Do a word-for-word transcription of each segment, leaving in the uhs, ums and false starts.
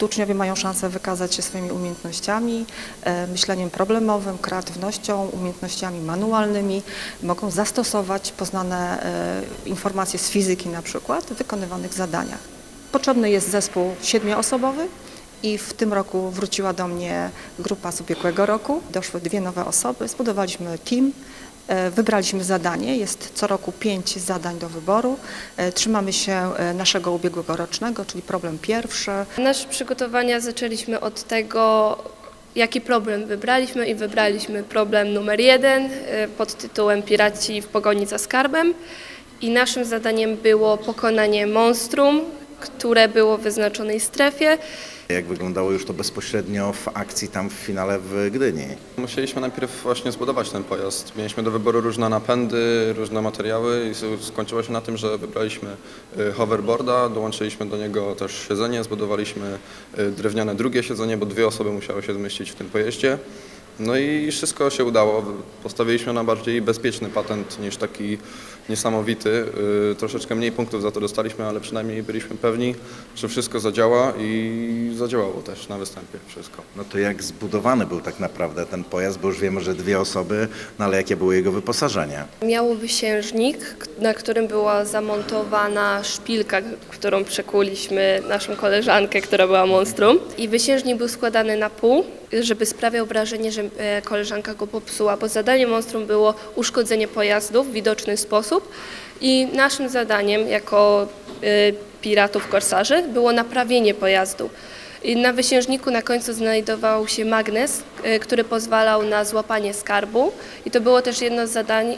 Tu uczniowie mają szansę wykazać się swoimi umiejętnościami, myśleniem problemowym, kreatywnością, umiejętnościami manualnymi. Mogą zastosować poznane informacje z fizyki na przykład w wykonywanych zadaniach. Potrzebny jest zespół siedmioosobowy i w tym roku wróciła do mnie grupa z ubiegłego roku. Doszły dwie nowe osoby, zbudowaliśmy team. Wybraliśmy zadanie, jest co roku pięć zadań do wyboru. Trzymamy się naszego ubiegłego rocznego, czyli problem pierwszy. Nasze przygotowania zaczęliśmy od tego, jaki problem wybraliśmy i wybraliśmy problem numer jeden pod tytułem Piraci w pogoni za skarbem. I naszym zadaniem było pokonanie monstrum, które było w wyznaczonej strefie. Jak wyglądało już to bezpośrednio w akcji tam w finale w Gdyni? Musieliśmy najpierw właśnie zbudować ten pojazd. Mieliśmy do wyboru różne napędy, różne materiały i skończyło się na tym, że wybraliśmy hoverboarda, dołączyliśmy do niego też siedzenie, zbudowaliśmy drewniane drugie siedzenie, bo dwie osoby musiały się zmieścić w tym pojeździe. No i wszystko się udało. Postawiliśmy na bardziej bezpieczny patent niż taki niesamowity. Troszeczkę mniej punktów za to dostaliśmy, ale przynajmniej byliśmy pewni, że wszystko zadziała i zadziałało też na występie wszystko. No to jak zbudowany był tak naprawdę ten pojazd, bo już wiemy, że dwie osoby, no ale jakie było jego wyposażenie? Miał wysiężnik, na którym była zamontowana szpilka, którą przekuliśmy naszą koleżankę, która była monstrum. I wysiężnik był składany na pół, żeby sprawiał wrażenie, że koleżanka go popsuła, bo zadaniem monstrum było uszkodzenie pojazdu w widoczny sposób i naszym zadaniem jako piratów korsarzy było naprawienie pojazdu. I na wysiężniku na końcu znajdował się magnes, który pozwalał na złapanie skarbu i to było też jedno z zadań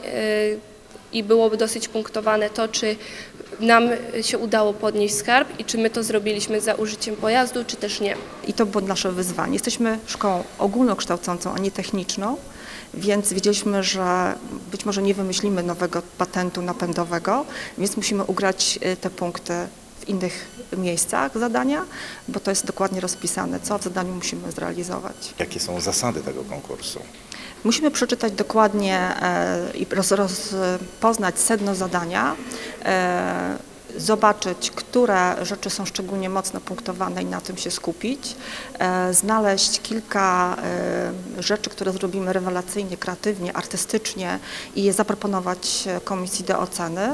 i byłoby dosyć punktowane to, czy nam się udało podnieść skarb i czy my to zrobiliśmy za użyciem pojazdu, czy też nie. I to było nasze wyzwanie. Jesteśmy szkołą ogólnokształcącą, a nie techniczną, więc wiedzieliśmy, że być może nie wymyślimy nowego patentu napędowego, więc musimy ugrać te punkty w innych miejscach zadania, bo to jest dokładnie rozpisane, co w zadaniu musimy zrealizować. Jakie są zasady tego konkursu? Musimy przeczytać dokładnie i rozpoznać sedno zadania, zobaczyć, które rzeczy są szczególnie mocno punktowane i na tym się skupić, znaleźć kilka rzeczy, które zrobimy rewelacyjnie, kreatywnie, artystycznie i je zaproponować komisji do oceny.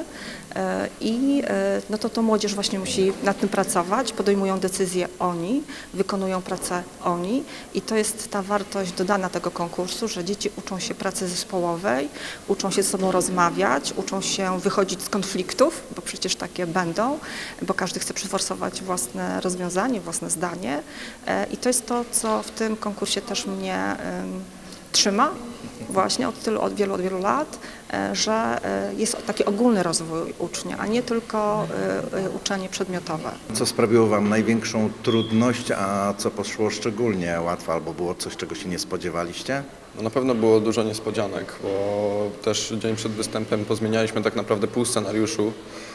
I no to, to młodzież właśnie musi nad tym pracować, podejmują decyzje oni, wykonują pracę oni i to jest ta wartość dodana tego konkursu, że dzieci uczą się pracy zespołowej, uczą się ze sobą rozmawiać, uczą się wychodzić z konfliktów, bo przecież takie będą, bo każdy chce przeforsować własne rozwiązanie, własne zdanie i to jest to, co w tym konkursie też mnie trzyma właśnie od tylu, od wielu, od wielu lat, że jest taki ogólny rozwój ucznia, a nie tylko uczenie przedmiotowe. Co sprawiło Wam największą trudność, a co poszło szczególnie łatwo, albo było coś, czego się nie spodziewaliście? No na pewno było dużo niespodzianek, bo też dzień przed występem pozmienialiśmy tak naprawdę pół scenariuszu.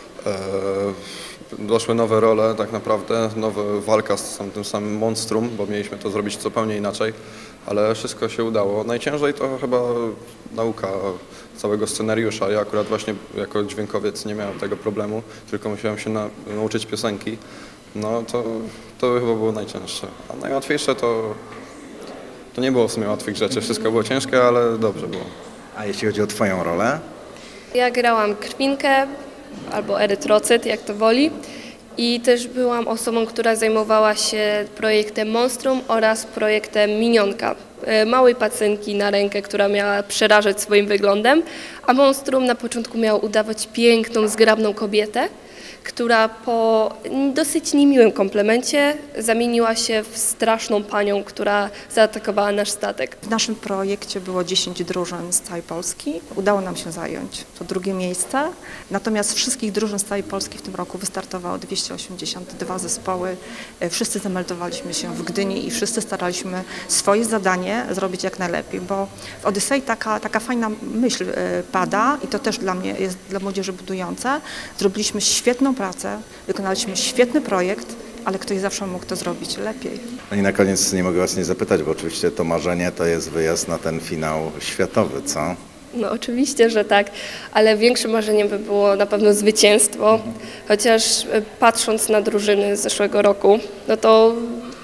Doszły nowe role, tak naprawdę, nowa walka z tym samym monstrum, bo mieliśmy to zrobić zupełnie inaczej, ale wszystko się udało. Najciężej to chyba nauka całego scenariusza. Ja akurat właśnie jako dźwiękowiec nie miałem tego problemu, tylko musiałem się na, nauczyć piosenki. No to, to chyba było najcięższe. A najłatwiejsze to, to nie było w sumie łatwych rzeczy. Wszystko było ciężkie, ale dobrze było. A jeśli chodzi o Twoją rolę? Ja grałam krwinkę, albo erytrocyt, jak to woli. I też byłam osobą, która zajmowała się projektem Monstrum oraz projektem Minionka, małej pacynki na rękę, która miała przerażać swoim wyglądem, a Monstrum na początku miało udawać piękną, zgrabną kobietę, która po dosyć niemiłym komplemencie zamieniła się w straszną panią, która zaatakowała nasz statek. W naszym projekcie było dziesięć drużyn z całej Polski. Udało nam się zająć to drugie miejsce. Natomiast wszystkich drużyn z całej Polski w tym roku wystartowało dwieście osiemdziesiąt dwa zespoły. Wszyscy zameldowaliśmy się w Gdyni i wszyscy staraliśmy swoje zadanie zrobić jak najlepiej, bo w Odysei taka, taka fajna myśl pada i to też dla mnie jest dla młodzieży budujące. Zrobiliśmy świetną pracę, wykonaliśmy świetny projekt, ale ktoś zawsze mógł to zrobić lepiej. No i na koniec nie mogę Was nie zapytać, bo oczywiście to marzenie to jest wyjazd na ten finał światowy, co? No oczywiście, że tak, ale większym marzeniem by było na pewno zwycięstwo, chociaż patrząc na drużyny z zeszłego roku, no to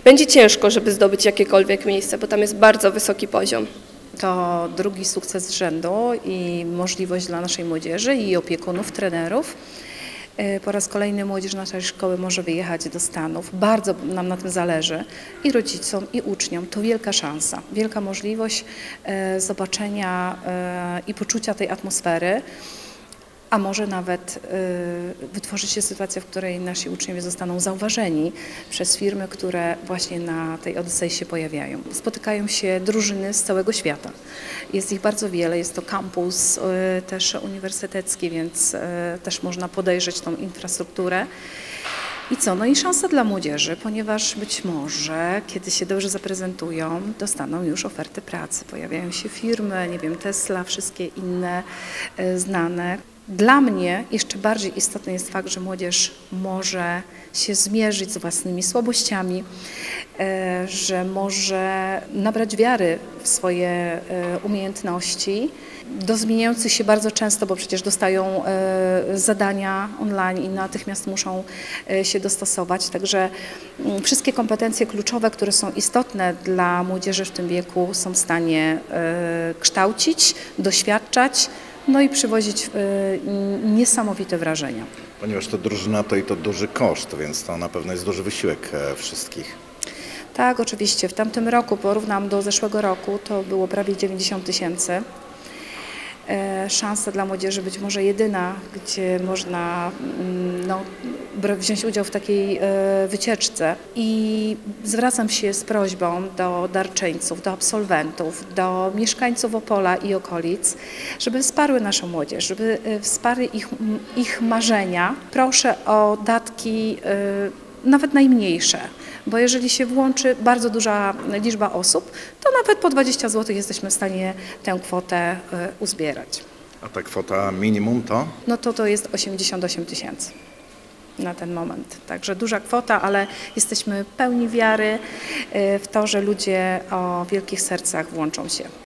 będzie ciężko, żeby zdobyć jakiekolwiek miejsce, bo tam jest bardzo wysoki poziom. To drugi sukces z rzędu i możliwość dla naszej młodzieży i opiekunów, trenerów. Po raz kolejny młodzież naszej szkoły może wyjechać do Stanów. Bardzo nam na tym zależy i rodzicom, i uczniom. To wielka szansa, wielka możliwość zobaczenia i poczucia tej atmosfery. A może nawet y, wytworzy się sytuacja, w której nasi uczniowie zostaną zauważeni przez firmy, które właśnie na tej Odysei się pojawiają. Spotykają się drużyny z całego świata. Jest ich bardzo wiele, jest to kampus y, też uniwersytecki, więc y, też można podejrzeć tą infrastrukturę. I co? No i szansa dla młodzieży, ponieważ być może, kiedy się dobrze zaprezentują, dostaną już oferty pracy. Pojawiają się firmy, nie wiem, Tesla, wszystkie inne y, znane. Dla mnie jeszcze bardziej istotny jest fakt, że młodzież może się zmierzyć z własnymi słabościami, że może nabrać wiary w swoje umiejętności, do zmieniających się bardzo często, bo przecież dostają zadania online i natychmiast muszą się dostosować. Także wszystkie kompetencje kluczowe, które są istotne dla młodzieży w tym wieku, są w stanie kształcić, doświadczać, no i przywozić y, niesamowite wrażenia. Ponieważ to drużyna to i to duży koszt, więc to na pewno jest duży wysiłek wszystkich. Tak, oczywiście. W tamtym roku, porównam do zeszłego roku, to było prawie dziewięćdziesiąt tysięcy. E, szansa dla młodzieży być może jedyna, gdzie można no, wziąć udział w takiej e, wycieczce. I zwracam się z prośbą do darczyńców, do absolwentów, do mieszkańców Opola i okolic, żeby wsparły naszą młodzież, żeby wsparły ich, ich marzenia. Proszę o datki e, nawet najmniejsze. Bo jeżeli się włączy bardzo duża liczba osób, to nawet po dwadzieścia złotych jesteśmy w stanie tę kwotę uzbierać. A ta kwota minimum to? No to to jest osiemdziesiąt osiem tysięcy na ten moment. Także duża kwota, ale jesteśmy pełni wiary w to, że ludzie o wielkich sercach włączą się.